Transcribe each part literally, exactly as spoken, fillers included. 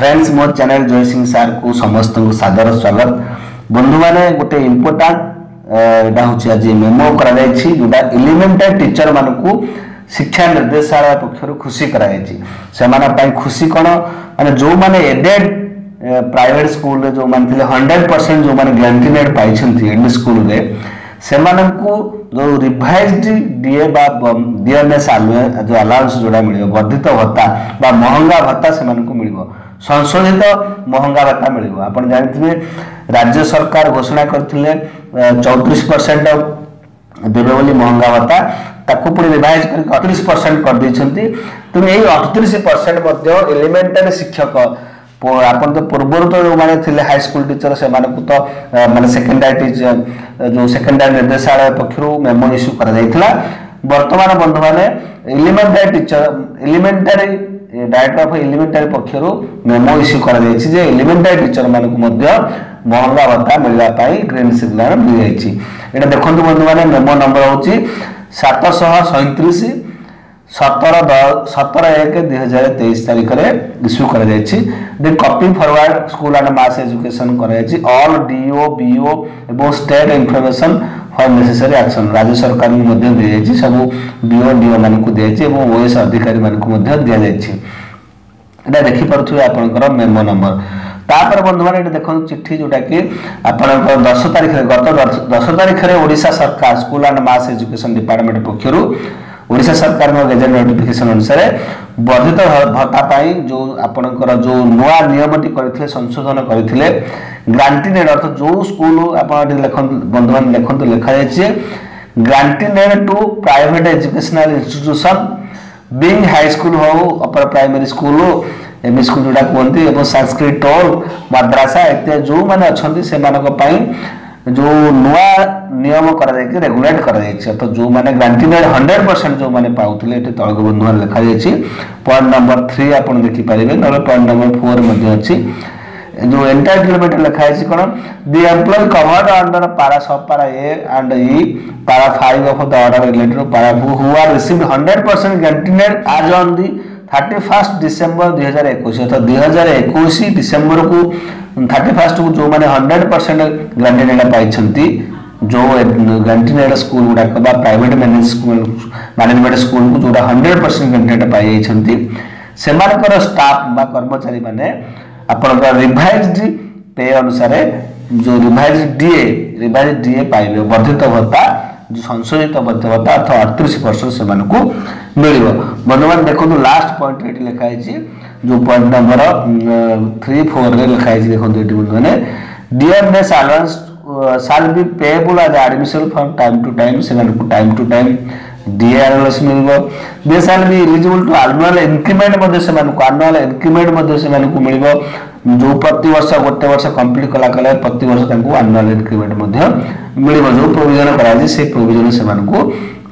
Friends मो channel जय सिंह सार को समस्त को सादर स्वागत। बंधु माने गोटे इम्पोर्टाट एटा होची आज मेमो करा जायछि जोटा एलिमेंटरी टीचर मानकू शिक्षा निर्देशालय पक्षरु खुशी करा जायछि। से माने पई खुशी कोन माने जो माने एडेड प्राइवेट स्कूल रे जो माने थिले हंड्रेड परसेंट जो माने ग्रांटीनेड पाई छथि एड स्कूल रे से मानकू जो रिवाइज्ड डीए बा डीएमएस जो अलाउंस जोड़ा मिलियो वर्धित भत्ता बा महंगा भत्ता से मानकू मिलियो संशोधित महंगा भत्ता मिलियो। आपण जानथिबे राज्य सरकार घोषणा करथिले चौंतीस परसेंट देबे बोली महंगा भत्ता ताकू पुरी रिवाइज कर अड़तीस परसेंट कर दैछंती। तो एही अड़तीस परसेंट मध्ये एलिमेंटरी शिक्षक आपन तो पूर्व तो जो माने थिले हाई स्कूल टीचर से माने तो माने सेकेंडरी टीचर जो सेकेंडरी निर्देशालय पक्षरु मेमो इश्यू करा जायतिला। वर्तमान बंधु माने elementary teacher elementary director of elementary पक्षरु मेमो इश्यू करा जायछि जे एलिमेंटरी टीचर मानकु मध्य महंगा भत्ता मिलला पाई ग्रीन सिग्नल मिल जायछि। एटा देखंतु बंधु माने मेमो नंबर होछि सात सौ सैंतीस सतर सतर एक दुई हजार तेईस तारीख में इश्यू कर copy forward school and mass education कर ऑल डीओ बीओ एवं state information for necessary action राज्य सरकार दी सब बीओ डीओ मान को दी ओएस अधिकारी मान को दि जाए देखिपे आपंकर मेमो नंबर। तापर बंधु मैंने देखो चिट्ठी जोटा कि आप दस तारीख गत दस तारीख में ओडिशा सरकार school and mass education department पक्षरु ओडिशा सरकार गेजेट नोटिफिकेशन अनुसार वर्धित भत्ता पाई जो आपनकर जो नुआ नियमटी करथिले संशोधन करथिले ग्रांटीनेड अर्थ जो स्कूल आपण लेखन बंधु मान लेखन लिखा जाय grant in aid to private educational institution being high school हो upper primary school M school जोड़ा कहते और संस्कृत मद्रासा इत्यादि जो मैंने अच्छा से जो नुआ नियम कर रेगुलेट कर तो जो मैंने ग्रांटीनेड हंड्रेड परसेंट जो मैंने पाऊले तलक बंधु मान लिखा जाए पॉइंट नंबर थ्री आप देखिपारे ना पॉइंट नंबर फोर अच्छी जो एंटाइटलमेंट लिखा है कौन दि एम्प्लॉय कवर्ड अंडर पारा सब पारा ए and E para five of the order related para who are received hundred percent grant in aid as on the thirty first December दुई हजार एक अर्थात दुई हजार एक डिसेम्बर को थर्टी फर्स्ट को जो मैंने हंड्रेड परसेंट ग्रांटीनेड पाई जो ग्रांटीनेड स्कूल गुड़ाक private manage school management school को जोटा हंड्रेड परसेंट ग्रांटीनेड पाई से स्टाफ कर्मचारी माने आपनकर रिवाइज्ड पे अनुसार जो रिवाइज्ड डीए रिवाइज्ड डीए पाइबे वर्धित भत्ता जो संशोधित वर्धित भत्ता अर्थात अड़तीस परसेंट से मिल बंधु मान देखो लास्ट पॉइंट ये लिखा है जो पॉइंट नंबर थ्री फोर रे लिखा है देखो ये बंधु मैंने DMS allowance shall be payable as admission from time to time से time to time DA allowance मिलबो दे shall be eligible to annual increment मध्ये से एनुअल इंक्रीमेंट मध्ये से मिलबो जो प्रति वर्ष गोटे वर्ष कंप्लीट कला कला प्रति वर्ष तांको एनुअल इंक्रीमेंट मध्ये मिलबो जो प्रोविजन करा से प्रोविजन से मानको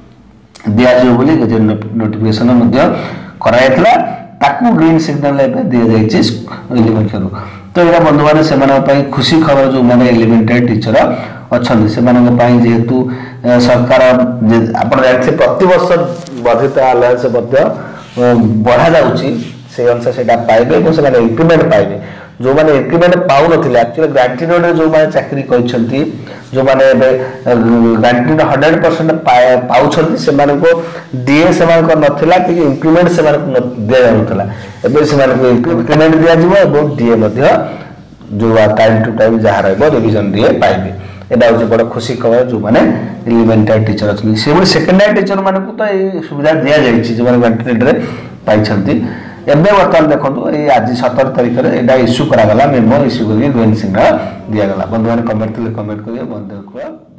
दिया जो बोली नोटिफिकेशन मध्ये करायतला ताकू ग्रीन सिग्नल एबे दिया जायछि एलिमेंटरी। तो एटा बंधु माने से माने पई खुशी खबर जो माने एलिमेंटरी टीचर अछन से माने पई जेहेतु सरकार आपण जानथे प्रति वर्ष वर्धित अलायंस मध्ये बढ़ा जाउछि से अनुसार सेटा पाइबे को से माने इंक्रीमेंट पाइबे जो माने इंक्रीमेंट पाउ नथिले एक्चुअली ग्रांटीनेड जो माने चाकरी करिसंती जो माने ग्रांटीनेड हंड्रेड परसेंट पाउ छंती से माने को डीए से माने को नथिला कि इंक्रीमेंट से माने को दे जाउतला एबे से माने को इंक्रीमेंट दिया जिवो और डीए मध्ये जो टाइम टू टाइम जहा रहबो रिवीजन डीए पाइबे। एटा होची बड़ खुशी खबर जो माने एलिमेंटरी टीचर अछि से सेकेंडरी टीचर माने को तो ए सुविधा दिया जाय छि जो माने ग्रांटीनेड रे पाइ छंती। एबे वर्तमान देखो ये आज सतर तारीख में इश्यू करागला मेमो इश्यू करके ग्रीन सिग्नल दिया गला। बंधु मैंने कमेंट कमेंट करिए बंद